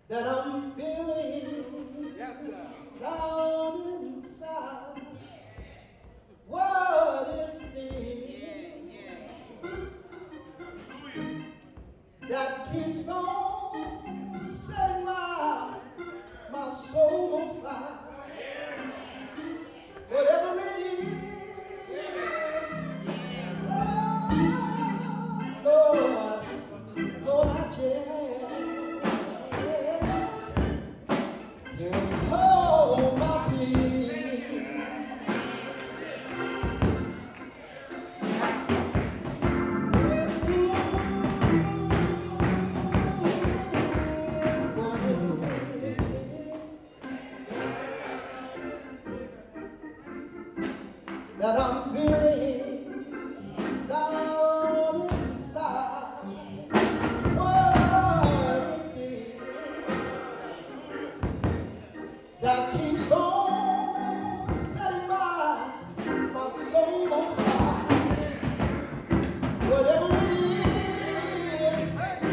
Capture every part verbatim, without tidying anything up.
that I'm feeling Yes, sir. down inside. What is this that keeps on setting my, my soul on fire? Whatever it is, Lord, Lord, Lord, I just can't hold my peace. That I'm feeling down inside. What is this that keeps on setting my, my soul on fire? Whatever it is,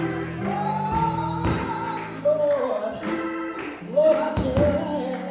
oh, Lord, Lord, I just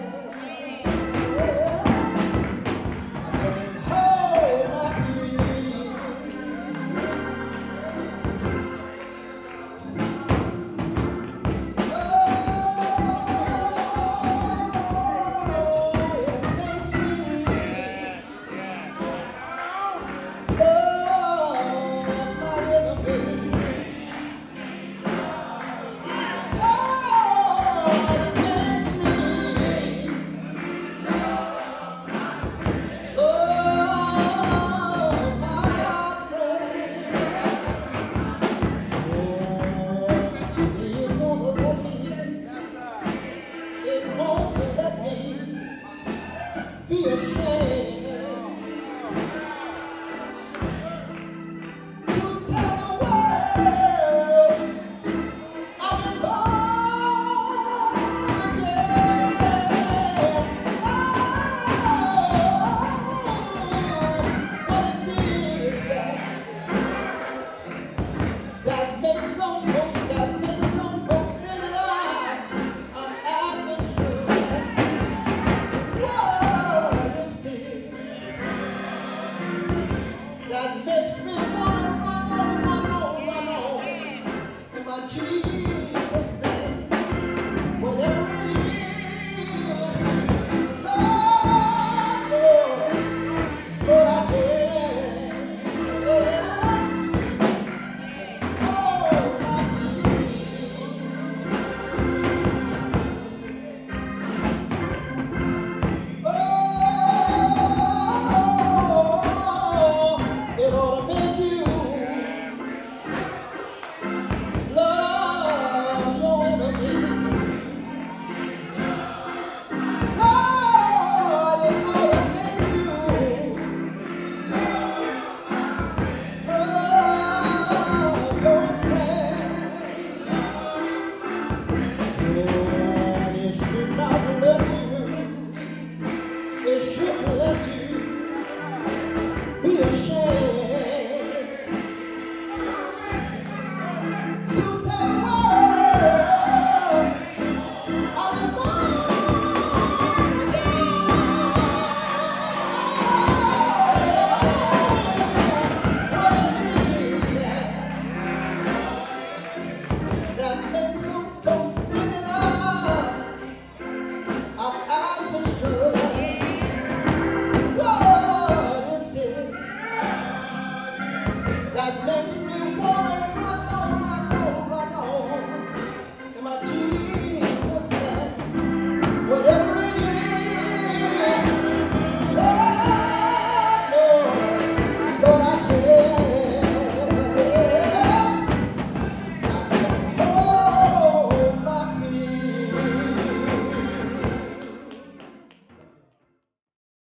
be ashamed to tell the world I've been born again. Oh, what is this that, that makes some folks, that makes some folks say that I'm acting true? That makes me run, run, run, run on, run on in my Jesus' name. Whatever it is, Lord, Lord, Lord, I can, yes, oh, my peace. Oh, it ought to make you love your enemies. Lord, it ought to make you love your friends. And it should not let you, it should let you be ashamed.